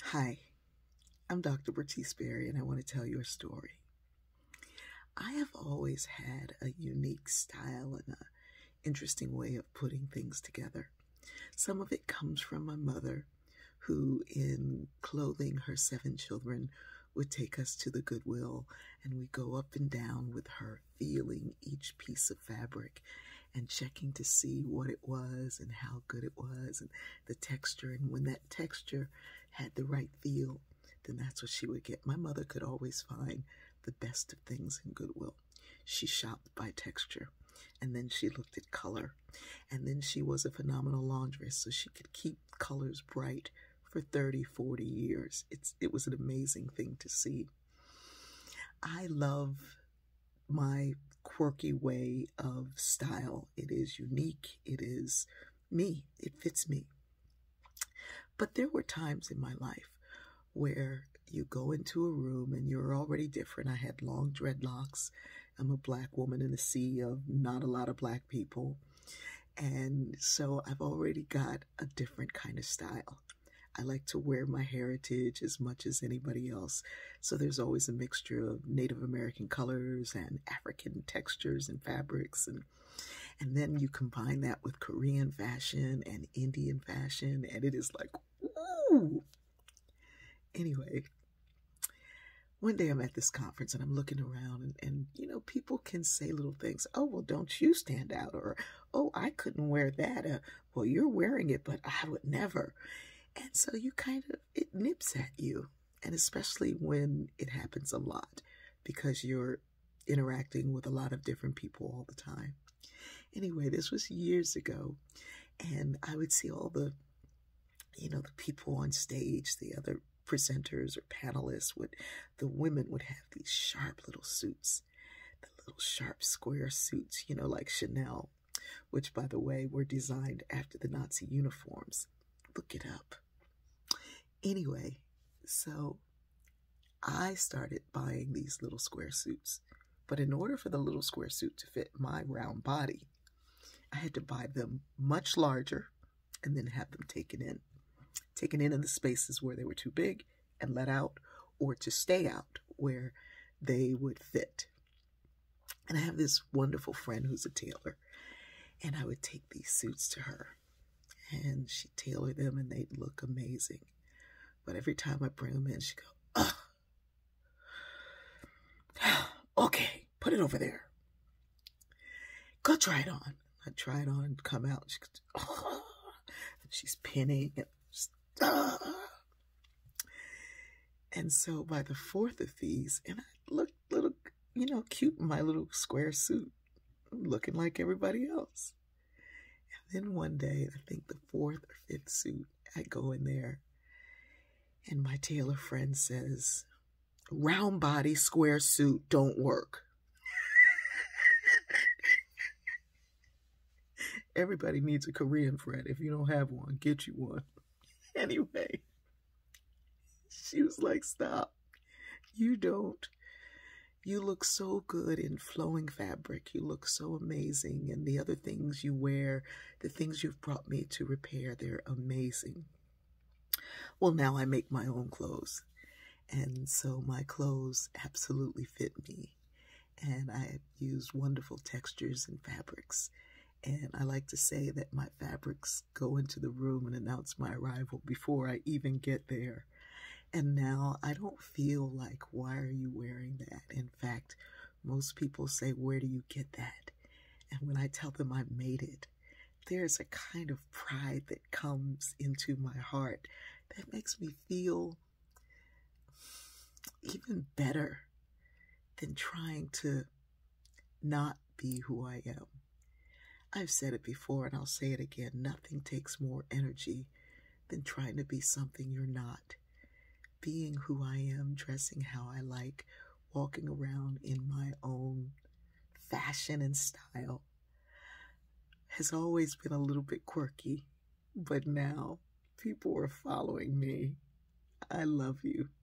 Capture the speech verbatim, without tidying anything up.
Hi, I'm Doctor Bertice Berry, and I want to tell you a story. I have always had a unique style and an interesting way of putting things together. Some of it comes from my mother, who, in clothing her seven children, would take us to the Goodwill, and we go up and down with her, feeling each piece of fabric and checking to see what it was and how good it was and the texture. And when that texture had the right feel, then that's what she would get. My mother could always find the best of things in Goodwill. She shopped by texture, and then she looked at color, and then she was a phenomenal laundress, so she could keep colors bright for thirty, forty years. It's, it was an amazing thing to see. I love my quirky way of style. It is unique. It is me. It fits me. But there were times in my life where you go into a room and you're already different. I had long dreadlocks. I'm a black woman in a sea of not a lot of black people. And so I've already got a different kind of style. I like to wear my heritage as much as anybody else. So there's always a mixture of Native American colors and African textures and fabrics. And, and then you combine that with Korean fashion and Indian fashion, and it is like, ooh. Anyway, one day I'm at this conference and I'm looking around and, and, you know, people can say little things. Oh, well, don't you stand out? Or, oh, I couldn't wear that. Uh, well, you're wearing it, but I would never. And so you kind of, it nips at you. And especially when it happens a lot because you're interacting with a lot of different people all the time. Anyway, this was years ago. And I would see all the, you know, the people on stage, the other presenters or panelists, would, the women would have these sharp little suits, the little sharp square suits, you know, like Chanel, which, by the way, were designed after the Nazi uniforms. Look it up. Anyway, so I started buying these little square suits. But in order for the little square suit to fit my round body, I had to buy them much larger and then have them taken in. Taken in in the spaces where they were too big and let out, or to stay out where they would fit. And I have this wonderful friend who's a tailor, and I would take these suits to her, and she'd tailor them, and they'd look amazing. But every time I bring them in, she'd go, oh, okay, put it over there. Go try it on. I'd try it on and come out. And she goes, oh, and she's pinning and just, oh. And so by the fourth of these, and I looked little, you know, cute in my little square suit, looking like everybody else. And then one day, I think the fourth or fifth suit, I go in there, and my tailor friend says, round body, square suit don't work. Everybody needs a Korean friend. If you don't have one, get you one. Anyway, she was like, stop. You don't. You look so good in flowing fabric. You look so amazing. And the other things you wear, the things you've brought me to repair, they're amazing. Well, now I make my own clothes. And so my clothes absolutely fit me. And I use wonderful textures and fabrics. And I like to say that my fabrics go into the room and announce my arrival before I even get there. And now I don't feel like, why are you wearing that? In fact, most people say, where do you get that? And when I tell them I made it, there's a kind of pride that comes into my heart that makes me feel even better than trying to not be who I am. I've said it before and I'll say it again. Nothing takes more energy than trying to be something you're not. Being who I am, dressing how I like, walking around in my own fashion and style has always been a little bit quirky, but now people are following me. I love you.